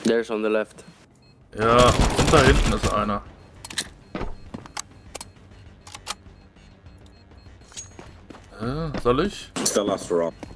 There's on the left. Ja, und da hinten ist einer. Soll ich? Still last for all.